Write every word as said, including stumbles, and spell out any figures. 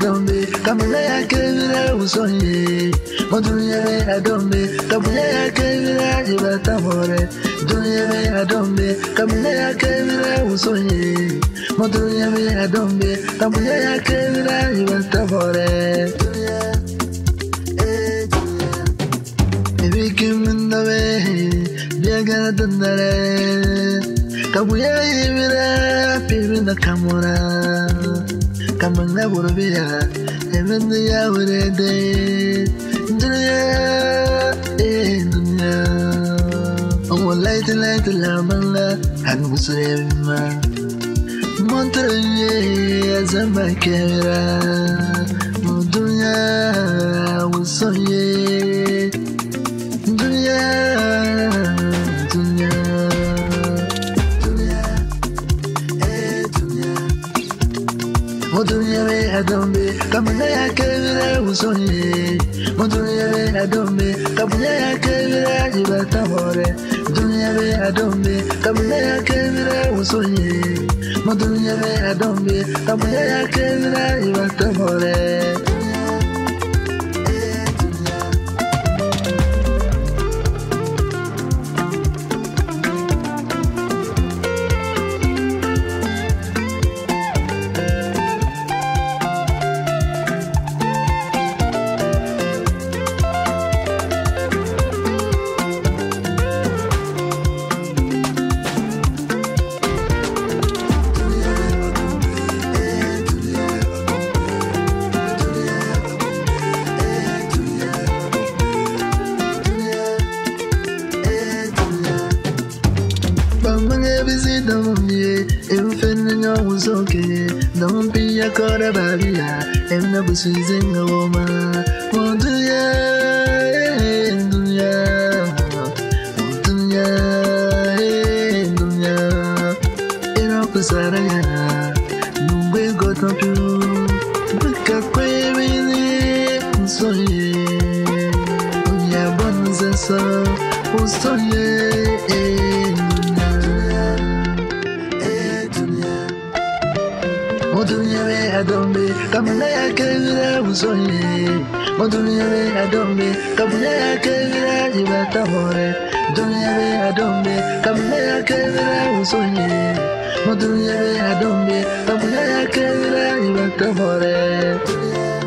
adombe kamuna yakebira usonye modunya be adombe kamuna yakebira jibatamore dunya be adombe kamuna yakebira usonye modunya be adombe kamuna yakebira jibatamore dunya eh dunya ebikiminda be biagana dandare kabuya ibira pibina kamura kamanga burbiya emendi ya urede dunya eh dunya oh light light la balla han busrema montreye azama kera dunya usoye dunya dunya modunya be adombe kamuna yakebira usonye modunya be adombe kamuna yakebira jibatamore dunya be adombe kamuna yakebira usonye modunya be adombe kamuna yakebira jibatamore busy don't be if no was okay don't be a quarter babia and no busy a woman won't do ya do ya do ya do ya in a pasaraya no we go to you look at crazy so yeah bonza so so yeah modunya be adombe kamuna yakebira usonye modunya be adombe kamuna yakebira jibatamore dunya be adombe kamuna yakebira usonye modunya be adombe kamuna yakebira jibatamore